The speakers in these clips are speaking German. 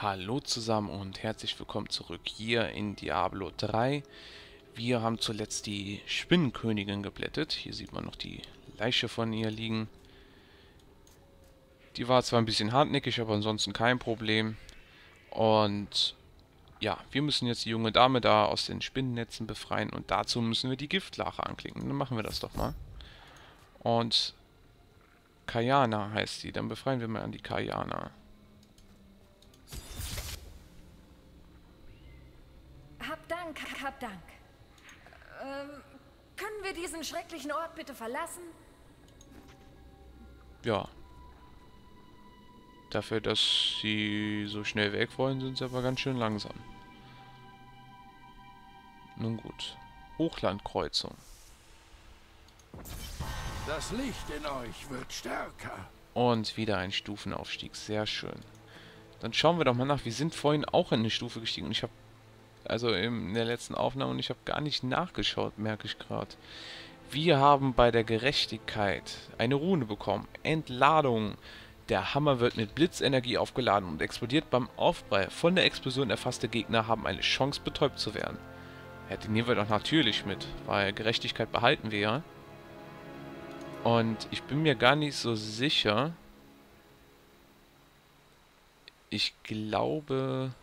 Hallo zusammen und herzlich willkommen zurück hier in Diablo 3. Wir haben zuletzt die Spinnenkönigin geblättet. Hier sieht man noch die Leiche von ihr liegen. Die war zwar ein bisschen hartnäckig, aber ansonsten kein Problem. Und ja, wir müssen jetzt die junge Dame da aus den Spinnennetzen befreien und dazu müssen wir die Giftlache anklicken. Dann machen wir das doch mal. Und Kayana heißt sie. Dann befreien wir mal an die Kayana. Hab Dank, hab Dank. Können wir diesen schrecklichen Ort bitte verlassen? Ja. Dafür, dass sie so schnell weg wollen, sind sie aber ganz schön langsam. Nun gut. Hochlandkreuzung. Das Licht in euch wird stärker. Und wieder ein Stufenaufstieg. Sehr schön. Dann schauen wir doch mal nach. Wir sind vorhin auch in eine Stufe gestiegen. Und ich habe, also in der letzten Aufnahme, und ich habe gar nicht nachgeschaut, merke ich gerade. Wir haben bei der Gerechtigkeit eine Rune bekommen. Entladung. Der Hammer wird mit Blitzenergie aufgeladen und explodiert beim Aufprall. Von der Explosion erfasste Gegner haben eine Chance, betäubt zu werden. Ja, die nehmen wir doch natürlich mit, weil Gerechtigkeit behalten wir ja. Und ich bin mir gar nicht so sicher. Ich glaube...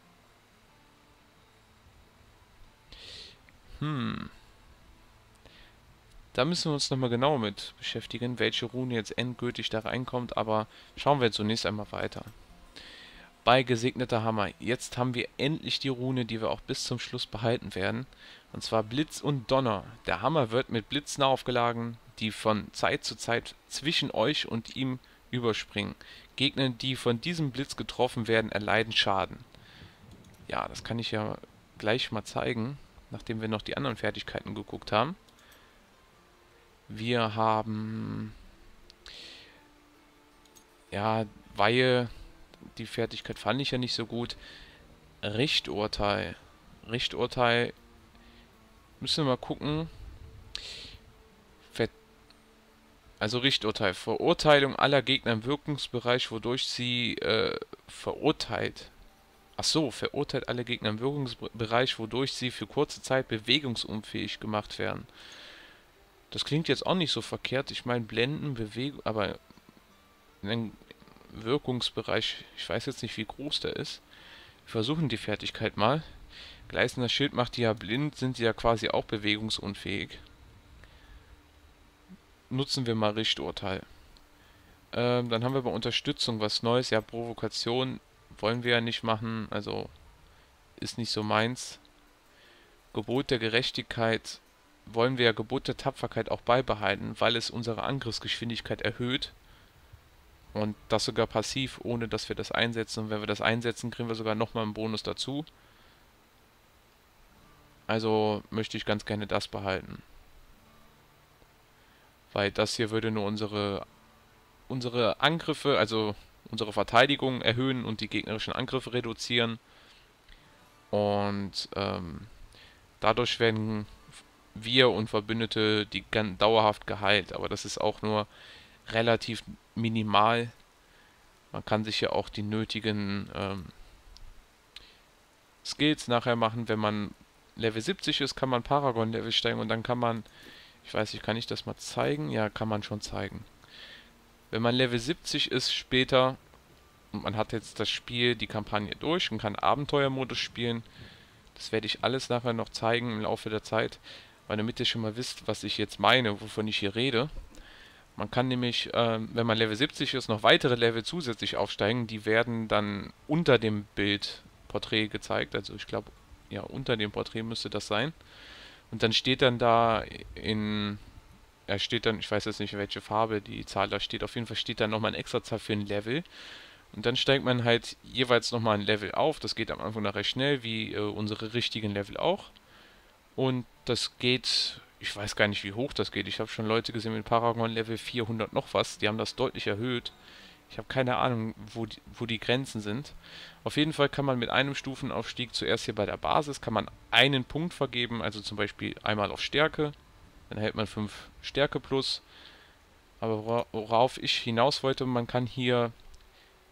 Da müssen wir uns nochmal genau mit beschäftigen, welche Rune jetzt endgültig da reinkommt, aber schauen wir zunächst einmal weiter. Bei gesegneter Hammer. Jetzt haben wir endlich die Rune, die wir auch bis zum Schluss behalten werden. Und zwar Blitz und Donner. Der Hammer wird mit Blitzen aufgeladen, die von Zeit zu Zeit zwischen euch und ihm überspringen. Gegner, die von diesem Blitz getroffen werden, erleiden Schaden. Ja, das kann ich ja gleich mal zeigen, nachdem wir noch die anderen Fertigkeiten geguckt haben. Wir haben... Ja, Weihe... Die Fertigkeit fand ich ja nicht so gut. Richturteil. Richturteil. Müssen wir mal gucken. Also Richturteil. Verurteilung aller Gegner im Wirkungsbereich, wodurch sie verurteilt. Ach so, verurteilt alle Gegner im Wirkungsbereich, wodurch sie für kurze Zeit bewegungsunfähig gemacht werden. Das klingt jetzt auch nicht so verkehrt. Ich meine, Blenden, Bewegung, aber in Wirkungsbereich, ich weiß jetzt nicht, wie groß der ist. Wir versuchen die Fertigkeit mal. Gleißender Schild macht die ja blind, sind sie ja quasi auch bewegungsunfähig. Nutzen wir mal Richturteil. Dann haben wir bei Unterstützung was Neues. Ja, Provokation wollen wir ja nicht machen, also ist nicht so meins. Gebot der Gerechtigkeit wollen wir ja Gebot der Tapferkeit auch beibehalten, weil es unsere Angriffsgeschwindigkeit erhöht. Und das sogar passiv, ohne dass wir das einsetzen. Und wenn wir das einsetzen, kriegen wir sogar nochmal einen Bonus dazu. Also möchte ich ganz gerne das behalten. Weil das hier würde nur unsere Angriffe, also unsere Verteidigung erhöhen und die gegnerischen Angriffe reduzieren. Und dadurch werden wir und Verbündete die dauerhaft geheilt. Aber das ist auch nur relativ minimal. Man kann sich ja auch die nötigen Skills nachher machen. Wenn man Level 70 ist, kann man Paragon-Level steigen und dann kann man, ich weiß nicht, kann ich das mal zeigen? Ja, kann man schon zeigen. Wenn man Level 70 ist später und man hat jetzt das Spiel, die Kampagne durch und kann Abenteuermodus spielen, das werde ich alles nachher noch zeigen im Laufe der Zeit, weil damit ihr schon mal wisst, was ich jetzt meine, wovon ich hier rede. Man kann nämlich, wenn man Level 70 ist, noch weitere Level zusätzlich aufsteigen. Die werden dann unter dem Bildporträt gezeigt. Also ich glaube, ja, unter dem Porträt müsste das sein. Und dann steht dann da steht dann, ich weiß jetzt nicht, welche Farbe die Zahl da steht. Auf jeden Fall steht dann nochmal eine extra Zahl für ein Level. Und dann steigt man halt jeweils nochmal ein Level auf. Das geht am Anfang noch recht schnell, wie unsere richtigen Level auch. Und das geht... Ich weiß gar nicht, wie hoch das geht. Ich habe schon Leute gesehen mit Paragon Level 400 noch was. Die haben das deutlich erhöht. Ich habe keine Ahnung, wo die Grenzen sind. Auf jeden Fall kann man mit einem Stufenaufstieg zuerst hier bei der Basis, kann man einen Punkt vergeben. Also zum Beispiel einmal auf Stärke. Dann erhält man 5 Stärke plus. Aber worauf ich hinaus wollte, man kann hier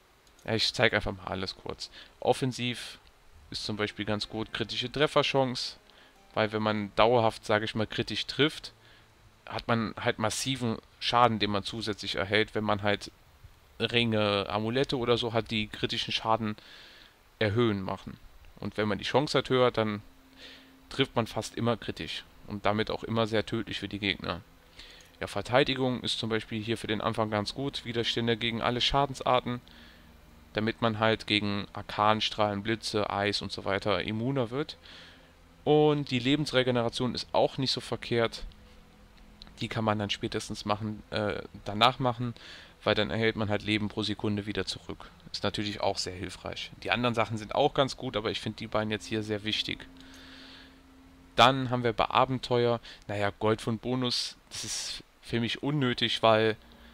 Ja, ich zeige einfach mal alles kurz. Offensiv ist zum Beispiel ganz gut kritische Trefferchance, weil wenn man dauerhaft, sage ich mal, kritisch trifft, hat man halt massiven Schaden, den man zusätzlich erhält, wenn man halt Ringe, Amulette oder so hat, die kritischen Schaden erhöhen machen. Und wenn man die Chance hat höher, dann trifft man fast immer kritisch und damit auch immer sehr tödlich für die Gegner. Ja, Verteidigung ist zum Beispiel hier für den Anfang ganz gut. Widerstände gegen alle Schadensarten, damit man halt gegen Arkanstrahlen, Blitze, Eis und so weiter immuner wird. Und die Lebensregeneration ist auch nicht so verkehrt. Die kann man dann spätestens danach machen, weil dann erhält man halt Leben pro Sekunde wieder zurück. Ist natürlich auch sehr hilfreich. Die anderen Sachen sind auch ganz gut, aber ich finde die beiden jetzt hier sehr wichtig. Dann haben wir bei Abenteuer, naja, Goldfund-Bonus, das ist für mich unnötig, weil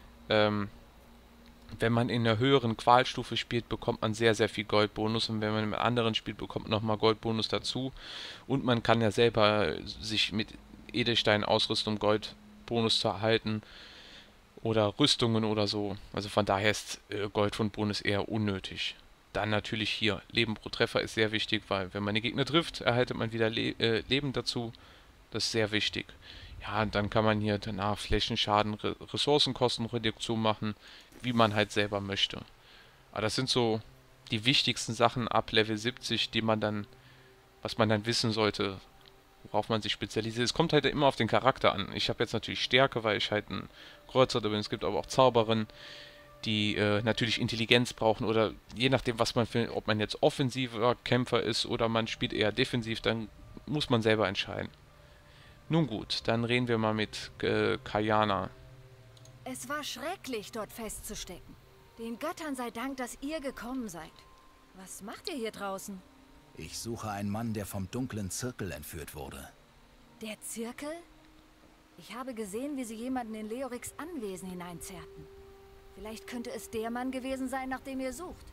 wenn man in einer höheren Qualstufe spielt, bekommt man sehr, sehr viel Goldbonus und wenn man mit anderen spielt, bekommt man nochmal Goldbonus dazu und man kann ja selber sich mit Edelstein ausrüsten, um Goldbonus zu erhalten oder Rüstungen oder so. Also von daher ist Goldfundbonus eher unnötig. Dann natürlich hier, Leben pro Treffer ist sehr wichtig, weil wenn man die Gegner trifft, erhaltet man wieder Leben dazu. Das ist sehr wichtig. Ja, und dann kann man hier danach Flächenschaden, Ressourcenkostenreduktion machen, wie man halt selber möchte. Aber das sind so die wichtigsten Sachen ab Level 70, was man dann wissen sollte, worauf man sich spezialisiert. Es kommt halt immer auf den Charakter an. Ich habe jetzt natürlich Stärke, weil ich halt ein Kreuzritter bin. Es gibt aber auch Zauberinnen, die natürlich Intelligenz brauchen oder je nachdem, was man will, ob man jetzt offensiver Kämpfer ist oder man spielt eher defensiv, dann muss man selber entscheiden. Nun gut, dann reden wir mal mit Kayana. Es war schrecklich, dort festzustecken. Den Göttern sei Dank, dass ihr gekommen seid. Was macht ihr hier draußen? Ich suche einen Mann, der vom dunklen Zirkel entführt wurde. Der Zirkel? Ich habe gesehen, wie sie jemanden in Leoriks Anwesen hineinzerrten. Vielleicht könnte es der Mann gewesen sein, nach dem ihr sucht.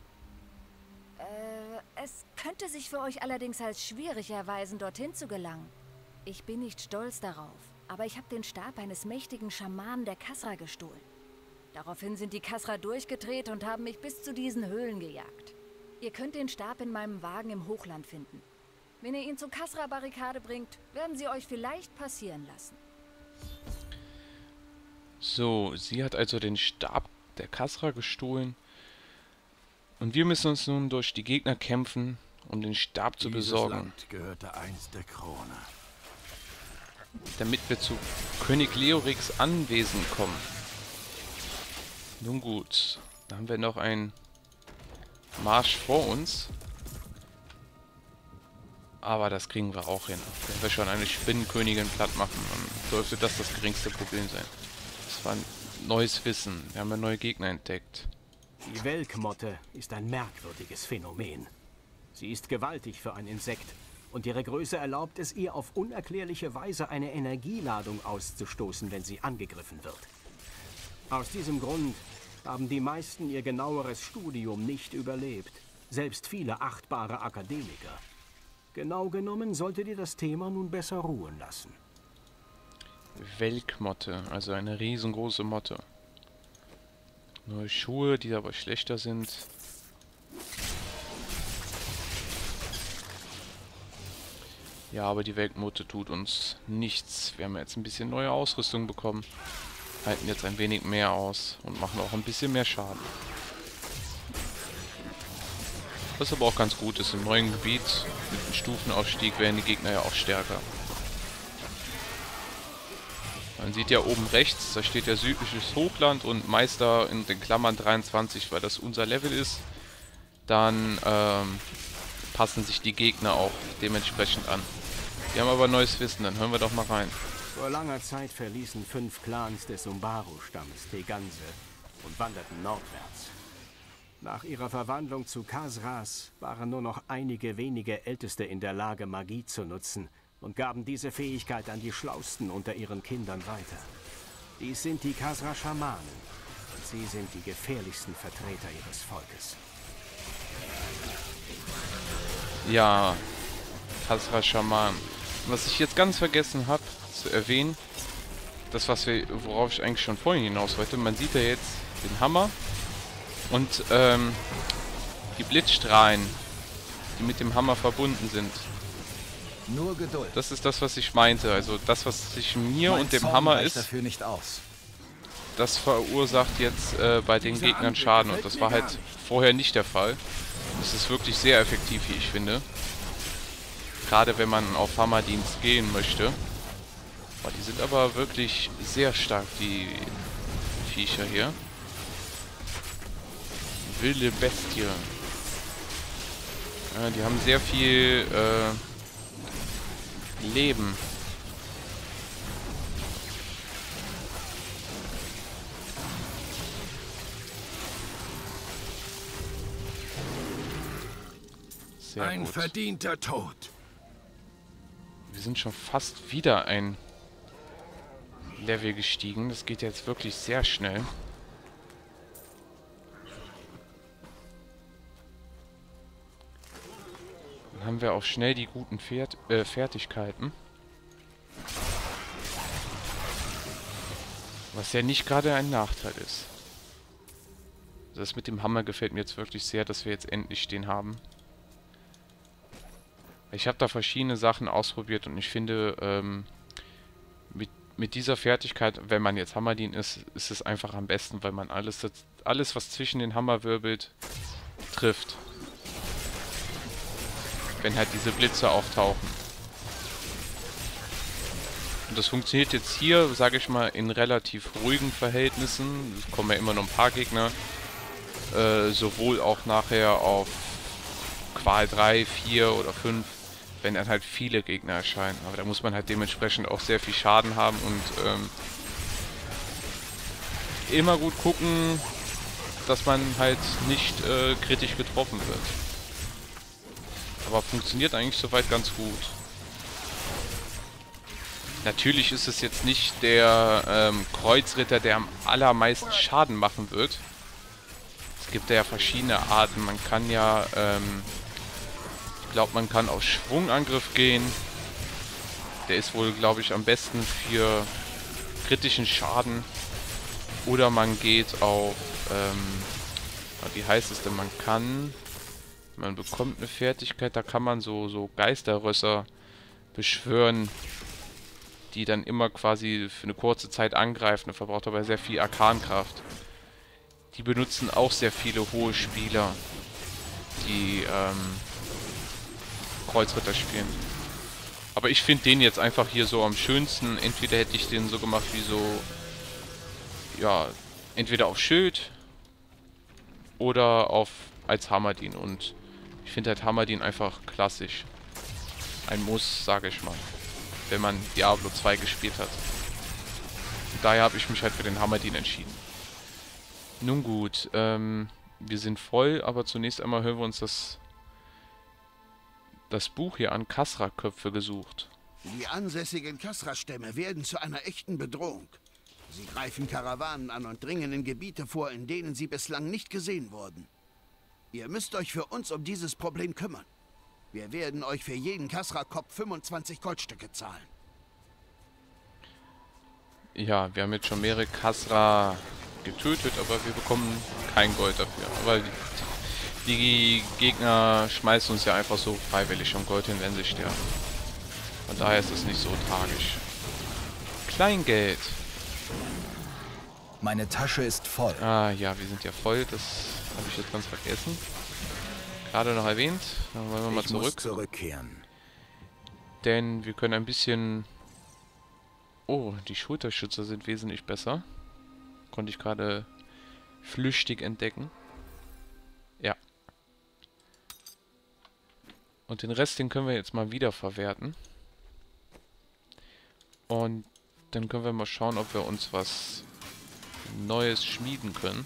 Es könnte sich für euch allerdings als schwierig erweisen, dorthin zu gelangen. Ich bin nicht stolz darauf, aber ich habe den Stab eines mächtigen Schamanen der Kasra gestohlen. Daraufhin sind die Kasra durchgedreht und haben mich bis zu diesen Höhlen gejagt. Ihr könnt den Stab in meinem Wagen im Hochland finden. Wenn ihr ihn zur Kasra-Barrikade bringt, werden sie euch vielleicht passieren lassen. So, sie hat also den Stab der Kasra gestohlen. Und wir müssen uns nun durch die Gegner kämpfen, um den Stab zu besorgen. Dieses Land gehörte einst der Krone. Damit wir zu König Leoriks Anwesen kommen. Nun gut, da haben wir noch einen Marsch vor uns. Aber das kriegen wir auch hin. Wenn wir schon eine Spinnenkönigin platt machen, dann dürfte das geringste Problem sein. Das war ein neues Wissen. Wir haben ja neue Gegner entdeckt. Die Welkmotte ist ein merkwürdiges Phänomen. Sie ist gewaltig für ein Insekt und ihre Größe erlaubt es ihr auf unerklärliche Weise eine Energieladung auszustoßen, wenn sie angegriffen wird. Aus diesem Grund haben die meisten ihr genaueres Studium nicht überlebt, selbst viele achtbare Akademiker. Genau genommen solltet ihr das Thema nun besser ruhen lassen. Welkmotte, also eine riesengroße Motte. Neue Schuhe, die aber schlechter sind. Ja, aber die Welkmotte tut uns nichts. Wir haben jetzt ein bisschen neue Ausrüstung bekommen. Halten jetzt ein wenig mehr aus und machen auch ein bisschen mehr Schaden. Was aber auch ganz gut ist, im neuen Gebiet mit dem Stufenaufstieg werden die Gegner ja auch stärker. Man sieht ja oben rechts, da steht ja südliches Hochland und Meister in den Klammern 23, weil das unser Level ist. Dann passen sich die Gegner auch dementsprechend an. Die haben aber neues Wissen, dann hören wir doch mal rein. Vor langer Zeit verließen 5 Clans des Umbaru-Stammes Teganse und wanderten nordwärts. Nach ihrer Verwandlung zu Khazras waren nur noch einige wenige Älteste in der Lage, Magie zu nutzen und gaben diese Fähigkeit an die Schlausten unter ihren Kindern weiter. Dies sind die Khazra-Schamanen und sie sind die gefährlichsten Vertreter ihres Volkes. Ja, Khazra-Schamanen. Was ich jetzt ganz vergessen habe zu erwähnen, worauf ich eigentlich schon vorhin hinaus wollte, man sieht ja jetzt den Hammer und Die Blitzstrahlen, die mit dem Hammer verbunden sind. Nur Geduld. Das ist das, was ich meinte. Also das, was zwischen mir Mein und dem Zorn Hammer reicht ist, dafür nicht aus. das verursacht jetzt bei den Gegnern Schaden. Und das war halt vorher nicht der Fall. Das ist wirklich sehr effektiv, wie ich finde. Gerade wenn man auf Hammerdienst gehen möchte. Oh, die sind aber wirklich sehr stark, die Viecher hier. Wilde Bestie. Ja, die haben sehr viel Leben. Sehr Ein gut. verdienter Tod. Wir sind schon fast wieder ein Level gestiegen. Das geht jetzt wirklich sehr schnell. Dann haben wir auch schnell die guten Fertigkeiten. Was ja nicht gerade ein Nachteil ist. Das mit dem Hammer gefällt mir jetzt wirklich sehr, dass wir jetzt endlich den haben. Ich habe da verschiedene Sachen ausprobiert und ich finde, mit dieser Fertigkeit, wenn man jetzt Hammerdien ist, ist es einfach am besten, weil man alles, was zwischen den Hammer wirbelt, trifft. Wenn halt diese Blitze auftauchen. Und das funktioniert jetzt hier, sage ich mal, in relativ ruhigen Verhältnissen. Es kommen ja immer noch ein paar Gegner. Sowohl auch nachher auf Qual 3, 4 oder 5, wenn dann halt viele Gegner erscheinen. Aber da muss man halt dementsprechend auch sehr viel Schaden haben und immer gut gucken, dass man halt nicht kritisch getroffen wird. Aber funktioniert eigentlich soweit ganz gut. Natürlich ist es jetzt nicht der Kreuzritter, der am allermeisten Schaden machen wird. Es gibt ja verschiedene Arten. Man kann ja, ich glaube, man kann auf Schwungangriff gehen. Der ist wohl, glaube ich, am besten für kritischen Schaden. Oder man geht auf, wie heißt es denn? Man bekommt eine Fertigkeit, da kann man so Geisterrösser beschwören, die dann immer quasi für eine kurze Zeit angreifen. Das verbraucht aber sehr viel Arkankraft. Die benutzen auch sehr viele hohe Spieler, die Kreuzritter spielen. Aber ich finde den jetzt einfach hier so am schönsten. Entweder hätte ich den so gemacht wie so, ja, entweder auf Schild oder als Hammerdien. Und ich finde halt Hammerdien einfach klassisch. Ein Muss, sage ich mal, wenn man Diablo 2 gespielt hat. Und daher habe ich mich halt für den Hammerdien entschieden. Nun gut, wir sind voll, aber zunächst einmal hören wir uns das Buch hier an. Kasra-Köpfe gesucht. Die ansässigen Kasra-Stämme werden zu einer echten Bedrohung. Sie greifen Karawanen an und dringen in Gebiete vor, in denen sie bislang nicht gesehen wurden. Ihr müsst euch für uns um dieses Problem kümmern. Wir werden euch für jeden Kasra-Kopf 25 Goldstücke zahlen. Ja, wir haben jetzt schon mehrere Kasra getötet, aber wir bekommen kein Gold dafür. Aber die Gegner schmeißen uns ja einfach so freiwillig schon Gold hin, wenn sie sterben. Von daher ist es nicht so tragisch. Kleingeld. Meine Tasche ist voll. Ah ja, wir sind ja voll. Das habe ich jetzt ganz vergessen. Gerade noch erwähnt. Dann wollen wir mal Ich muss zurück. zurückkehren. Denn wir können ein bisschen... Oh, die Schulterschützer sind wesentlich besser. Konnte ich gerade flüchtig entdecken. Ja. Und den Rest, den können wir jetzt mal wieder verwerten. Und dann können wir mal schauen, ob wir uns was Neues schmieden können.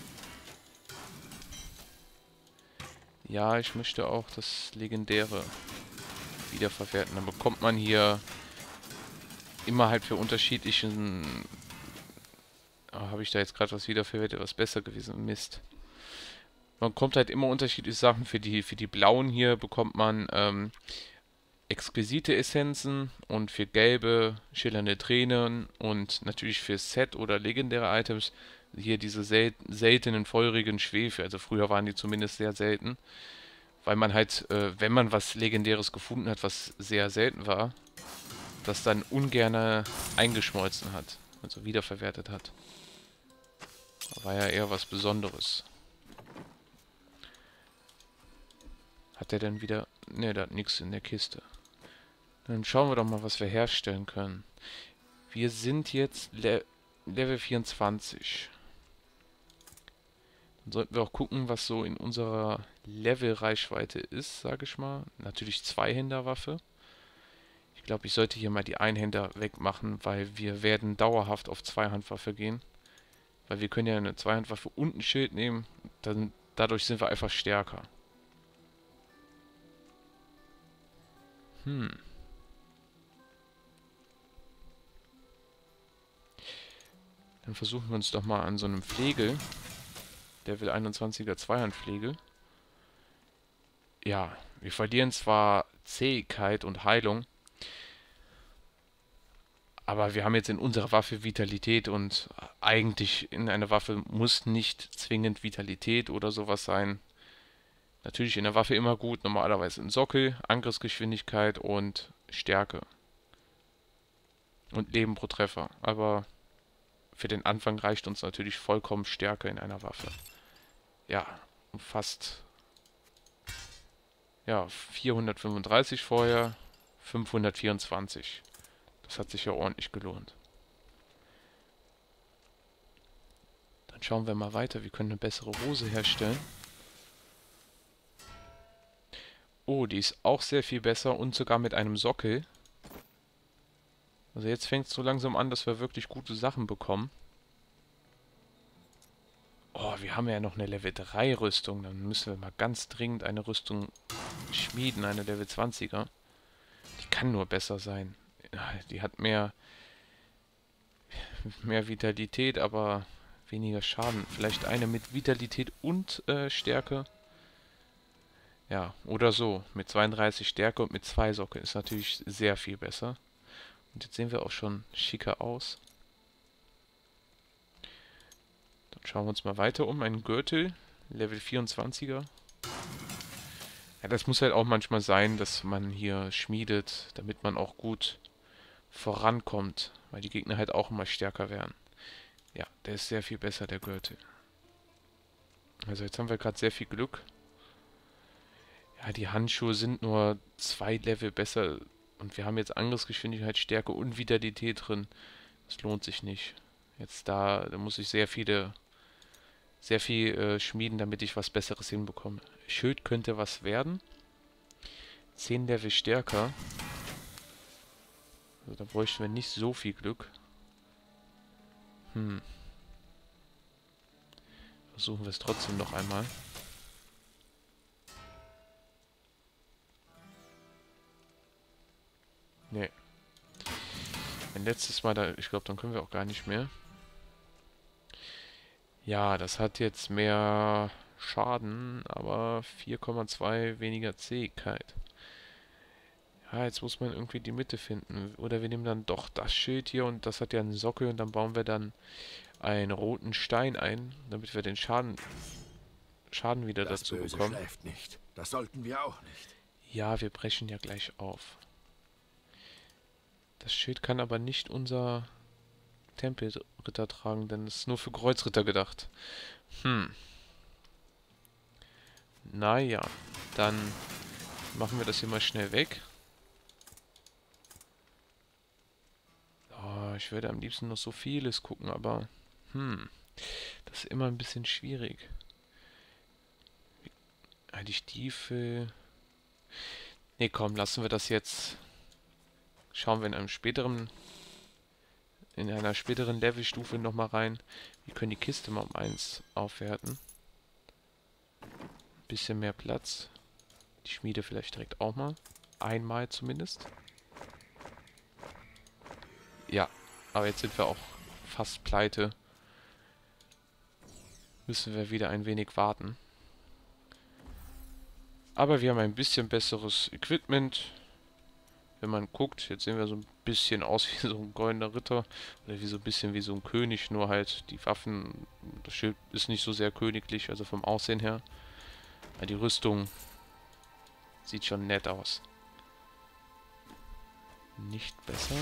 Ja, ich möchte auch das Legendäre wiederverwerten. Dann bekommt man hier immer halt für unterschiedlichen... Oh, habe ich da jetzt gerade was wiederverwertet, was besser gewesen? Mist. Man kommt halt immer unterschiedliche Sachen. Für die blauen hier bekommt man exquisite Essenzen und für gelbe schillernde Tränen und natürlich für Set oder legendäre Items hier diese seltenen feurigen Schwefel. Also früher waren die zumindest sehr selten. Weil man halt, wenn man was Legendäres gefunden hat, was sehr selten war, das dann ungerne eingeschmolzen hat. Also wiederverwertet hat. War ja eher was Besonderes. Hat der denn wieder... Ne, der hat nichts in der Kiste. Dann schauen wir doch mal, was wir herstellen können. Wir sind jetzt Level 24. Dann sollten wir auch gucken, was so in unserer Level-Reichweite ist, sage ich mal. Natürlich Zweihänderwaffe. Ich glaube, ich sollte hier mal die Einhänder wegmachen, weil wir werden dauerhaft auf Zweihandwaffe gehen. Weil wir können ja eine Zweihandwaffe und ein Schild nehmen. Dadurch sind wir einfach stärker. Dann versuchen wir uns doch mal an so einem Flegel. Level 21er Zweihandflegel. Ja, wir verlieren zwar Zähigkeit und Heilung. Aber wir haben jetzt in unserer Waffe Vitalität und eigentlich in einer Waffe muss nicht zwingend Vitalität oder sowas sein. Natürlich in der Waffe immer gut, normalerweise ein Sockel, Angriffsgeschwindigkeit und Stärke. Und Leben pro Treffer. Aber für den Anfang reicht uns natürlich vollkommen Stärke in einer Waffe. Ja, fast... Ja, 435 vorher, 524. Das hat sich ja ordentlich gelohnt. Dann schauen wir mal weiter. Wir können eine bessere Hose herstellen. Oh, die ist auch sehr viel besser und sogar mit einem Sockel. Also jetzt fängt es so langsam an, dass wir wirklich gute Sachen bekommen. Oh, wir haben ja noch eine Level 3 Rüstung. Dann müssen wir mal ganz dringend eine Rüstung schmieden, eine Level 20er. Die kann nur besser sein. Die hat mehr Vitalität, aber weniger Schaden. Vielleicht eine mit Vitalität und Stärke. Ja, oder so. Mit 32 Stärke und mit 2 Socke ist natürlich sehr viel besser. Und jetzt sehen wir auch schon schicker aus. Dann schauen wir uns mal weiter um. Ein Gürtel, Level 24er. Ja, das muss halt auch manchmal sein, dass man hier schmiedet, damit man auch gut vorankommt, weil die Gegner halt auch immer stärker werden. Ja, der ist sehr viel besser, der Gürtel. Also jetzt haben wir gerade sehr viel Glück. Ja, die Handschuhe sind nur 2 Level besser und wir haben jetzt Angriffsgeschwindigkeit, Stärke und Vitalität drin. Das lohnt sich nicht. Jetzt da muss ich sehr viel schmieden, damit ich was Besseres hinbekomme. Schild könnte was werden. 10 Level stärker. Also da bräuchten wir nicht so viel Glück. Versuchen wir es trotzdem noch einmal. Nee. Ein letztes Mal, ich glaube, dann können wir auch gar nicht mehr. Ja, das hat jetzt mehr Schaden, aber 4,2 weniger Zähigkeit. Ja, jetzt muss man irgendwie die Mitte finden. Oder wir nehmen dann doch das Schild hier und das hat ja einen Sockel und dann bauen wir dann einen roten Stein ein, damit wir den Schaden wieder dazu bekommen. Das Böse schläft nicht. Das sollten wir auch nicht. Ja, wir brechen ja gleich auf. Das Schild kann aber nicht unser Tempelritter tragen, denn es ist nur für Kreuzritter gedacht. Naja, dann machen wir das hier mal schnell weg. Oh, ich würde am liebsten noch so vieles gucken, aber das ist immer ein bisschen schwierig. Die Stiefel... Ne, komm, lassen wir das jetzt. Schauen wir in einer späteren Levelstufe nochmal rein. Wir können die Kiste mal um 1 aufwerten. Bisschen mehr Platz. Die Schmiede vielleicht direkt auch mal. Einmal zumindest. Ja, aber jetzt sind wir auch fast pleite. Müssen wir wieder ein wenig warten. Aber wir haben ein bisschen besseres Equipment. wenn man guckt, jetzt sehen wir so ein bisschen aus wie so ein goldener Ritter oder wie so ein bisschen wie so ein König, nur halt die Waffen, das Schild ist nicht so sehr königlich, also vom Aussehen her. Aber die Rüstung sieht schon nett aus. Nicht besser.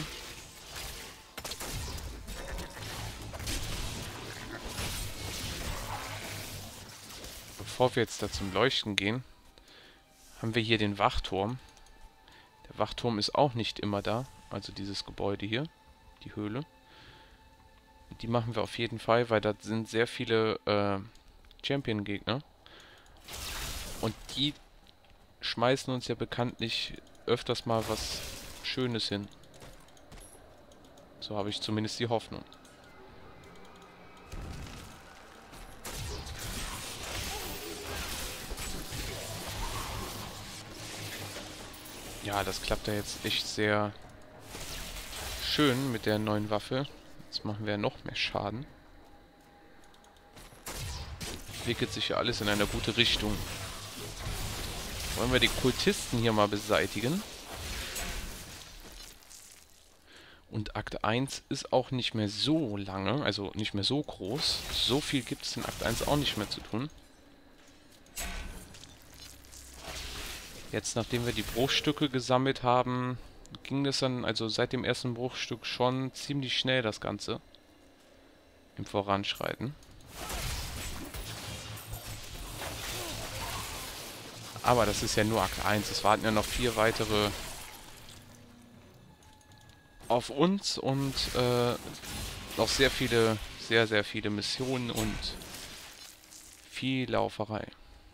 Bevor wir jetzt da zum Leuchten gehen, haben wir hier den Wachturm. Der Wachturm ist auch nicht immer da, also dieses Gebäude hier, die Höhle. Die machen wir auf jeden Fall, weil da sind sehr viele Champion-Gegner. Und die schmeißen uns ja bekanntlich öfters mal was Schönes hin. So habe ich zumindest die Hoffnung. Ja, das klappt ja jetzt echt sehr schön mit der neuen Waffe. Jetzt machen wir noch mehr Schaden. Entwickelt sich ja alles in eine gute Richtung. Wollen wir die Kultisten hier mal beseitigen. Und Akt 1 ist auch nicht mehr so lange, also nicht mehr so groß. So viel gibt es in Akt 1 auch nicht mehr zu tun. Jetzt, nachdem wir die Bruchstücke gesammelt haben, ging das dann, also seit dem ersten Bruchstück schon ziemlich schnell das Ganze. Im Voranschreiten. Aber das ist ja nur Akt 1. Es warten ja noch 4 weitere auf uns und noch sehr viele, sehr viele Missionen und viel Lauferei.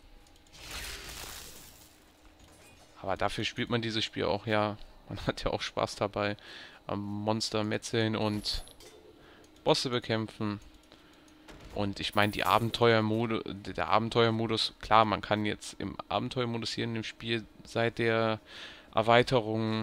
Aber dafür spielt man dieses Spiel auch, ja, man hat ja auch Spaß dabei, am Monster metzeln und Bosse bekämpfen. Und ich meine, der Abenteuermodus, klar, man kann jetzt im Abenteuermodus hier in dem Spiel seit der Erweiterung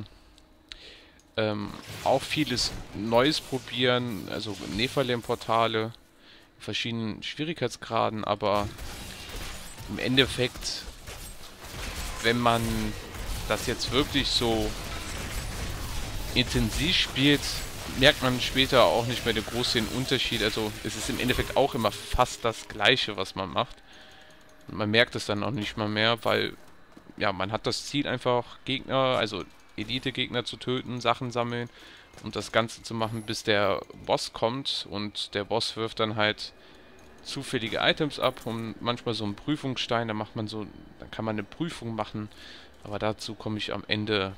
auch vieles Neues probieren, also Nephalem-Portale, verschiedenen Schwierigkeitsgraden, aber im Endeffekt, wenn man das jetzt wirklich so intensiv spielt, merkt man später auch nicht mehr den großen Unterschied. Also es ist im Endeffekt auch immer fast das Gleiche, was man macht. Und man merkt es dann auch nicht mal mehr, weil ja, man hat das Ziel einfach Gegner, also Elite-Gegner zu töten, Sachen sammeln und das Ganze zu machen, bis der Boss kommt. Und der Boss wirft dann halt zufällige Items ab und manchmal so einen Prüfungsstein, dann kann man eine Prüfung machen, aber dazu komme ich am Ende,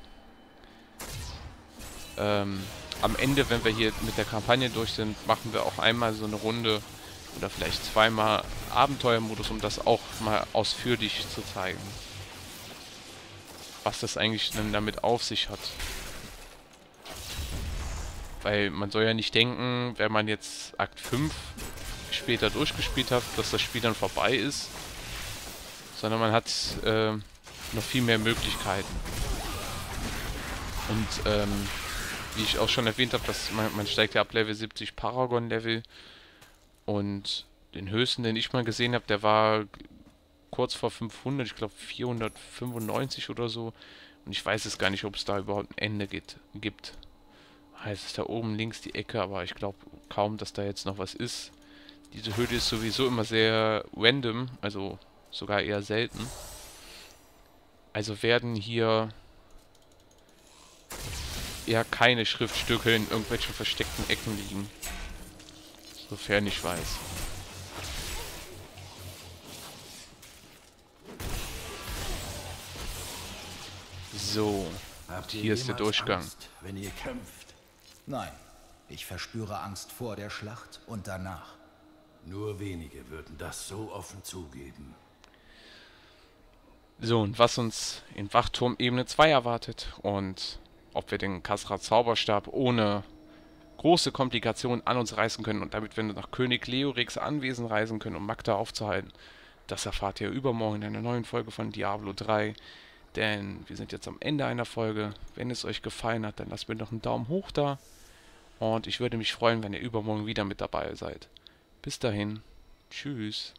wenn wir hier mit der Kampagne durch sind, machen wir auch einmal so eine Runde oder vielleicht zweimal Abenteuermodus, um das auch mal ausführlich zu zeigen, was das eigentlich dann damit auf sich hat. Weil man soll ja nicht denken, wenn man jetzt Akt 5 später durchgespielt hat, dass das Spiel dann vorbei ist, sondern man hat noch viel mehr Möglichkeiten. Und wie ich auch schon erwähnt habe, dass man steigt ja ab Level 70 Paragon-Level und den höchsten, den ich mal gesehen habe, der war kurz vor 500, ich glaube 495 oder so, und ich weiß es gar nicht, ob es da überhaupt ein Ende gibt. Es ist da oben links die Ecke, aber ich glaube kaum, dass da jetzt noch was ist. Diese Höhle ist sowieso immer sehr random, also sogar eher selten. Also werden hier eher keine Schriftstücke in irgendwelchen versteckten Ecken liegen. Sofern ich weiß. So, hier ist der Durchgang. Angst, wenn ihr kämpft? Nein, ich verspüre Angst vor der Schlacht und danach. Nur wenige würden das so offen zugeben. So, und was uns in Wachturm Ebene 2 erwartet und ob wir den Khazra Zauberstab ohne große Komplikationen an uns reißen können und damit wir nach König Leoriks Anwesen reisen können, um Magda aufzuhalten, das erfahrt ihr übermorgen in einer neuen Folge von Diablo 3. Denn wir sind jetzt am Ende einer Folge. Wenn es euch gefallen hat, dann lasst mir noch einen Daumen hoch da. Und ich würde mich freuen, wenn ihr übermorgen wieder mit dabei seid. Bis dahin. Tschüss.